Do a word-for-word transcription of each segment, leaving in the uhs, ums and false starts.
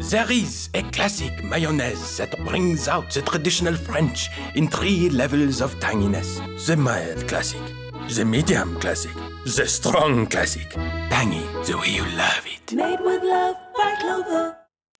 There is a classic mayonnaise that brings out the traditional French in three levels of tanginess. The mild classic, the medium classic, the strong classic. Tangy the way you love it. Made with love by Clover.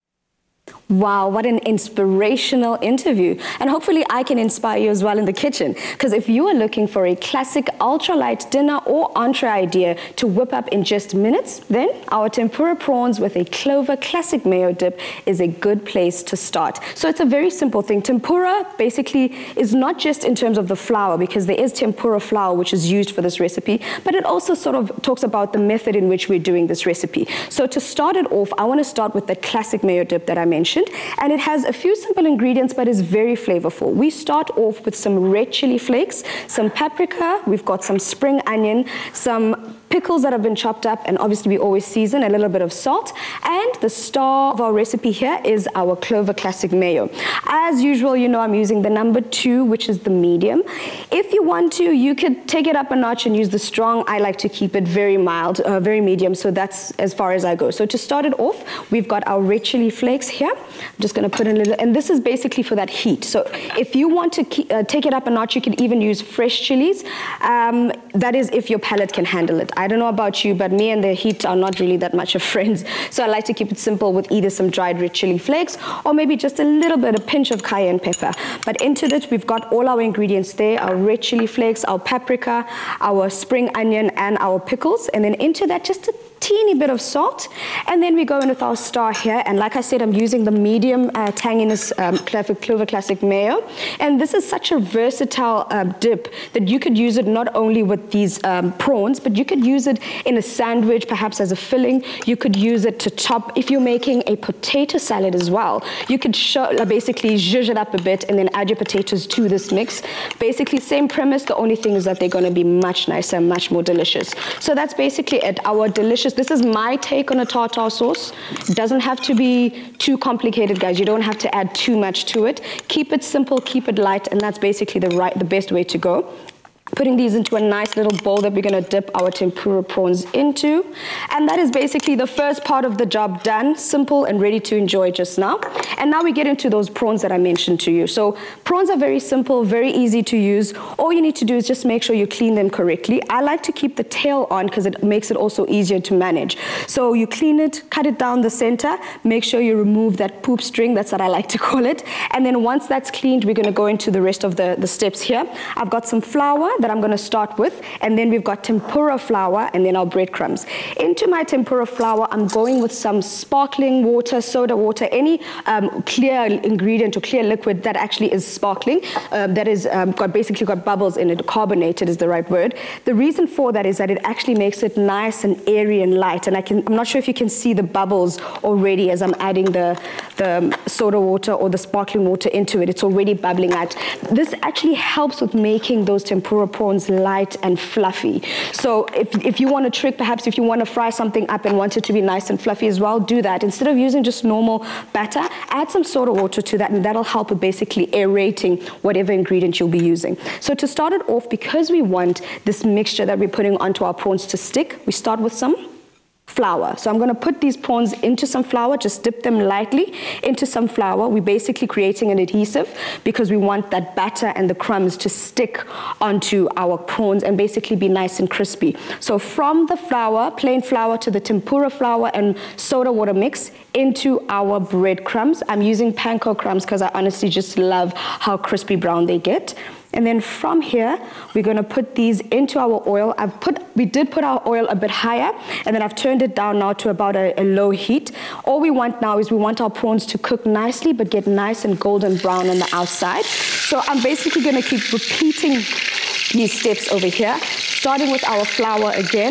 Wow, what an inspirational interview. And hopefully I can inspire you as well in the kitchen. Because if you are looking for a classic ultralight dinner or entree idea to whip up in just minutes, then our tempura prawns with a Clover classic mayo dip is a good place to start. So it's a very simple thing. Tempura basically is not just in terms of the flour, because there is tempura flour which is used for this recipe, but it also sort of talks about the method in which we're doing this recipe. So to start it off, I want to start with the classic mayo dip that I mentioned. And it has a few simple ingredients, but is very flavorful. We start off with some red chili flakes, some paprika, we've got some spring onion, some pickles that have been chopped up, and obviously we always season, a little bit of salt. And the star of our recipe here is our Clover classic mayo. As usual, you know I'm using the number two, which is the medium. If you want to, you could take it up a notch and use the strong. I like to keep it very mild, uh, very medium, so that's as far as I go. So to start it off, we've got our red chili flakes here. I'm just going to put in a little, and this is basically for that heat. So if you want to keep, uh, take it up a notch, you can even use fresh chilies. Um, that is if your palate can handle it. I don't know about you, but me and the heat are not really that much of friends. So I like to keep it simple with either some dried red chili flakes or maybe just a little bit, a pinch of cayenne pepper. But into it, we've got all our ingredients there, our red chili flakes, our paprika, our spring onion, and our pickles. And then into that, just a teeny bit of salt, and then we go in with our star here. And like I said, I'm using the medium uh, tanginess um, Clover, Clover classic mayo, and this is such a versatile uh, dip that you could use it not only with these um, prawns, but you could use it in a sandwich, perhaps as a filling. You could use it to top if you're making a potato salad as well. You could show, uh, basically zhuzh it up a bit and then add your potatoes to this mix. Basically same premise, the only thing is that they're going to be much nicer, much more delicious. So that's basically it, our delicious. This is my take on a tartar sauce. It doesn't have to be too complicated, guys. You don't have to add too much to it. Keep it simple, keep it light, and that's basically the right, the best way to go. Putting these into a nice little bowl that we're going to dip our tempura prawns into. And that is basically the first part of the job done, simple and ready to enjoy just now. And now we get into those prawns that I mentioned to you. So prawns are very simple, very easy to use. All you need to do is just make sure you clean them correctly. I like to keep the tail on because it makes it also easier to manage. So you clean it, cut it down the center, make sure you remove that poop string, that's what I like to call it. And then once that's cleaned, we're going to go into the rest of the, the steps here. I've got some flour that I'm going to start with, and then we've got tempura flour and then our breadcrumbs. Into my tempura flour, I'm going with some sparkling water, soda water, any um, clear ingredient or clear liquid that actually is sparkling, uh, that is um, got basically got bubbles in it, carbonated is the right word. The reason for that is that it actually makes it nice and airy and light, and I can, I'm not sure if you can see the bubbles already as I'm adding the, the soda water or the sparkling water into it. It's already bubbling out. This actually helps with making those tempura prawns light and fluffy. So if, if you want to trick, perhaps if you want to fry something up and want it to be nice and fluffy as well, do that. Instead of using just normal batter, add some soda water to that, and that'll help with basically aerating whatever ingredient you'll be using. So to start it off, because we want this mixture that we're putting onto our prawns to stick, we start with some flour. So I'm going to put these prawns into some flour, just dip them lightly into some flour. We're basically creating an adhesive because we want that batter and the crumbs to stick onto our prawns and basically be nice and crispy. So from the flour, plain flour, to the tempura flour and soda water mix into our breadcrumbs. I'm using panko crumbs because I honestly just love how crispy brown they get. And then from here, we're going to put these into our oil. I've put, we did put our oil a bit higher, and then I've turned it down now to about a, a low heat. All we want now is we want our prawns to cook nicely, but get nice and golden brown on the outside. So I'm basically going to keep repeating these steps over here, starting with our flour again.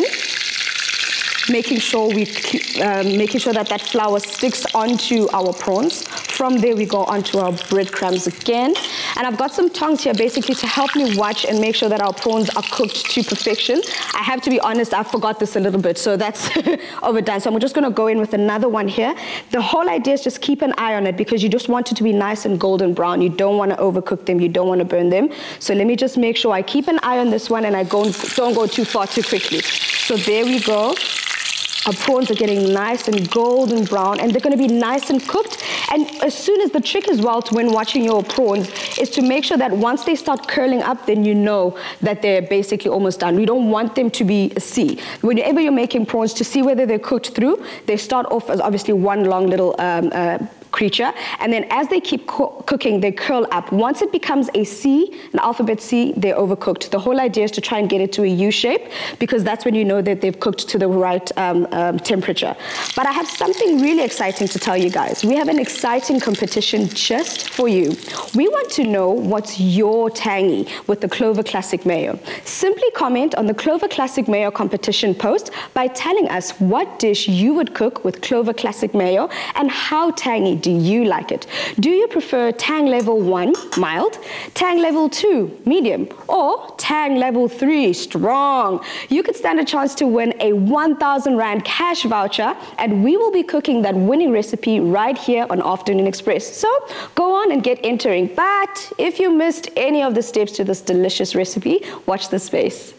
Making sure we, uh, making sure that that flour sticks onto our prawns. From there, we go onto our breadcrumbs again. And I've got some tongs here basically to help me watch and make sure that our prawns are cooked to perfection. I have to be honest, I forgot this a little bit, so that's overdone. So I'm just gonna go in with another one here. The whole idea is just keep an eye on it because you just want it to be nice and golden brown. You don't wanna overcook them, you don't wanna burn them. So let me just make sure I keep an eye on this one and I go, don't go too far too quickly. So there we go. Our prawns are getting nice and golden brown, and they're going to be nice and cooked. And as soon as the trick as well to when watching your prawns is to make sure that once they start curling up, then you know that they're basically almost done. We don't want them to be a C. Whenever you're making prawns, to see whether they're cooked through, they start off as obviously one long little um, uh, creature, and then as they keep co cooking, they curl up. Once it becomes a C, an alphabet C, they're overcooked. The whole idea is to try and get it to a U shape, because that's when you know that they've cooked to the right um, um, temperature. But I have something really exciting to tell you guys. We have an exciting competition just for you. We want to know what's your tangy with the Clover Classic Mayo. Simply comment on the Clover Classic Mayo competition post by telling us what dish you would cook with Clover Classic Mayo and how tangy do you like it? Do you prefer tang level one, mild, tang level two, medium, or tang level three, strong? You could stand a chance to win a one thousand rand cash voucher, and we will be cooking that winning recipe right here on Afternoon Express. So go on and get entering. But if you missed any of the steps to this delicious recipe, watch this space.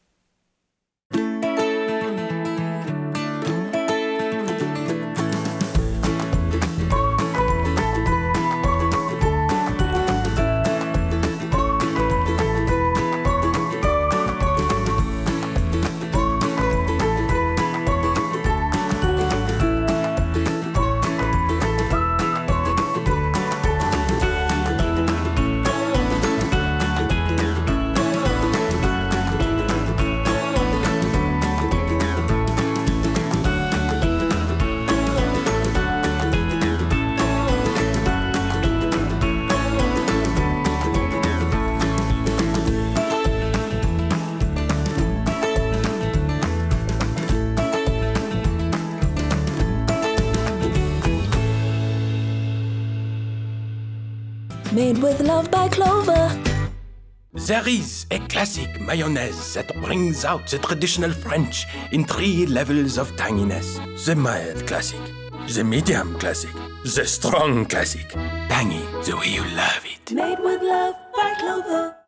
Made with love by Clover. There is a classic mayonnaise that brings out the traditional French in three levels of tanginess. The mild classic, the medium classic, the strong classic. Tangy the way you love it. Made with love by Clover.